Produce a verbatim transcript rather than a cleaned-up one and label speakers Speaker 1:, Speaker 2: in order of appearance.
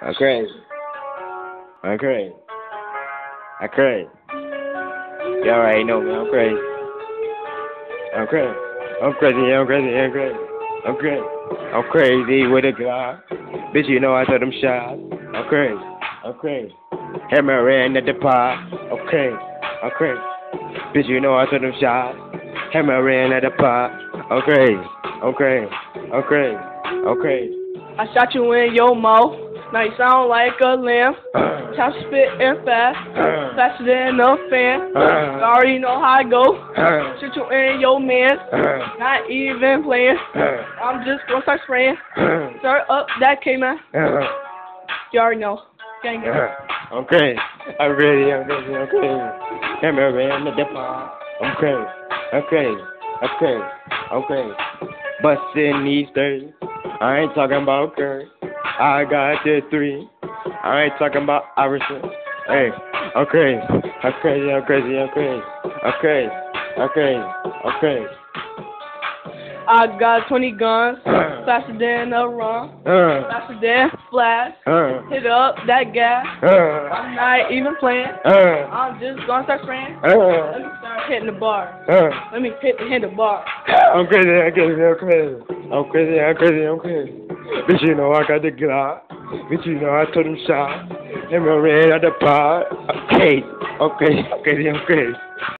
Speaker 1: I'm crazy. I'm crazy. I'm crazy. You already know me. I'm crazy. I'm crazy. I'm crazy. I'm crazy. I'm crazy. I'm crazy. I'm crazy with a Glock. Bitch, you know I throw them shots. I'm crazy. I'm crazy. Hammer in at the pot. I'm crazy. I'm crazy. Bitch, you know I throw them shots. Hammer in at the pot. I'm crazy. I'm crazy. I'm crazy. I'm crazy.
Speaker 2: I shot you in your mouth. Now you sound like a lamb. Chop spitting fast, faster than a fan. You already know how I go. Shoot you in your man. Not even playing. I'm just gonna start spraying. Start up that K-man. You already know. Gang gang.
Speaker 1: I'm crazy. I'm crazy. I'm crazy. I'm crazy. Camera in the depot. I'm crazy. I'm crazy. I'm crazy. I'm crazy. Bustin' these thirds. I ain't talking about Curry. I got the three. I ain't talking about Iverson. Hey, I'm crazy. I'm crazy. I'm crazy. I'm crazy. I'm crazy. I'm crazy. I'm crazy.
Speaker 2: I got twenty guns, faster than a run,
Speaker 1: Uh,
Speaker 2: faster than flash.
Speaker 1: uh,
Speaker 2: Hit up that gas.
Speaker 1: uh,
Speaker 2: I'm not even playing.
Speaker 1: uh,
Speaker 2: I'm just gonna start spraying.
Speaker 1: uh,
Speaker 2: Let me start hitting the bar.
Speaker 1: uh.
Speaker 2: Let me hit the hit the bar.
Speaker 1: I'm crazy. I'm crazy. I'm crazy. I'm crazy. I'm crazy. I'm crazy. Bitch, you know I got the Glock. Bitch, you know I told him shot. Let me ran out the pot. I'm crazy. I'm crazy. I'm crazy. I'm crazy.